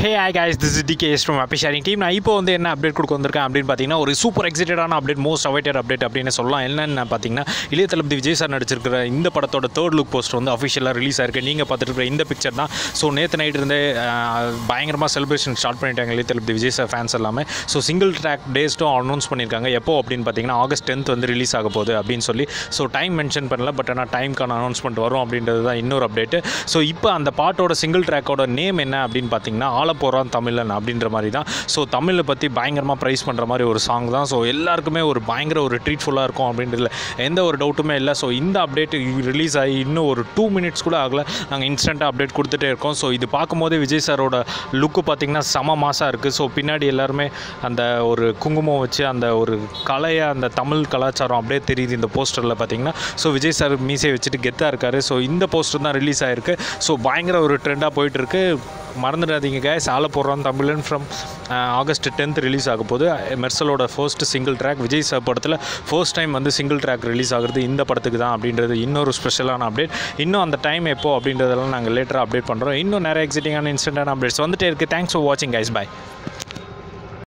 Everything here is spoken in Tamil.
Hey hi guys, this is DKS from Happy Sharing Team. நான் இப்போ வந்து என்ன அப்டேட் கொடுக்க வந்திருக்கேன் அப்படின்னு பார்த்தீங்கன்னா ஒரு சூப்பர் எக்ஸைட்டடான அப்டேட், மோஸ்ட் அவைட்டட் அப்டேட் அப்படின்னு சொல்லலாம். என்னென்னு பார்த்தீங்கன்னா இளைய தளபதி விஜய் சார் நடிச்சிருக்கிற இந்த படத்தோட தேர்ட் லுக் போஸ்டர் வந்து அஃபிஷியலாக ரிலீஸ் ஆயிருக்கு. நீங்கள் பார்த்துட்டு இருக்கிற இந்த பிக்சர் தான். ஸோ நேற்று நைட் இருந்தே பயங்கரமாக செலிப்ரேஷன் ஸ்டார்ட் பண்ணிட்டாங்க இளைய தளபதி விஜய் சார் ஃபேன்ஸ் எல்லாமே. ஸோ சிங்கிள் ட்ராக் டேஸ்ட்டும் அனௌன்ஸ் பண்ணியிருக்காங்க. எப்போ அப்படின்னு பார்த்தீங்கன்னா August 10th வந்து ரிலீஸ் ஆக போகுது அப்படின்னு சொல்லி. ஸோ டைம் மென்ஷன் பண்ணல, பட் ஆனால் டைம்க்கான அனௌன்ஸ்மெண்ட் வரும் அப்படின்றது தான் இன்னொரு அப்டேட்டு. ஸோ இப்போ அந்த பாட்டோட சிங்கிள் ட்ராக்கோட நேம் என்ன அப்படின்னு பார்த்தீங்கன்னா ஆலப்போறான் தமிழன் அப்படின்ற மாதிரி தான். ஸோ தமிழை பற்றி பயங்கரமாக ப்ரைஸ் பண்ணுற மாதிரி ஒரு சாங் தான். ஸோ எல்லாருக்குமே ஒரு பயங்கர ஒரு ட்ரீட்ஃபுல்லாக இருக்கும் அப்படின்றதுல எந்த ஒரு டவுட்டுமே இல்லை. ஸோ இந்த அப்டேட் ரிலீஸ் ஆகி இன்னும் ஒரு 2 minutes கூட ஆகலை, நாங்கள் இன்ஸ்டண்ட்டாக அப்டேட் கொடுத்துட்டே இருக்கோம். ஸோ இது பார்க்கும்போதே விஜய் சாரோட லுக்கு பார்த்திங்கன்னா செம மாசாக இருக்குது. ஸோ பின்னாடி எல்லாருமே அந்த ஒரு குங்குமம் வச்சு அந்த ஒரு கலையை, அந்த தமிழ் கலாச்சாரம் அப்படியே தெரியுது இந்த போஸ்டரில் பார்த்திங்கன்னா. ஸோ விஜய் சார் மீசையை வச்சுட்டு கெத்தாக இருக்கார். ஸோ இந்த போஸ்டர் தான் ரிலீஸ் ஆகிருக்கு. ஸோ பயங்கர ஒரு ட்ரெண்டாக போயிட்டுருக்கு. மறந்துடாதீங்க guys, ஆலப்போறான் தமிழன் ஃப்ரம் August 10th ரிலீஸ் ஆக போகுது. மெர்சலோட first single track Vijay sir படத்தில் ஃபர்ஸ்ட் டைம் வந்து சிங்கிள் ட்ராக் ரிலீஸ் ஆகுறது இந்த படத்துக்கு தான் அப்படின்றது இன்னொரு ஸ்பெஷலான அப்டேட். இன்னும் அந்த டைம் எப்போ அப்படின்றதெல்லாம் நாங்கள் லேட்டராக அப்டேட் பண்ணுறோம். இன்னும் நிறைய எக்ஸைட்டிங்கான இன்ஸ்டன்டான அப்டேட்ஸ் வந்துட்டே இருக்குது. தேங்க்ஸ் ஃபார் வாட்சிங் guys, bye.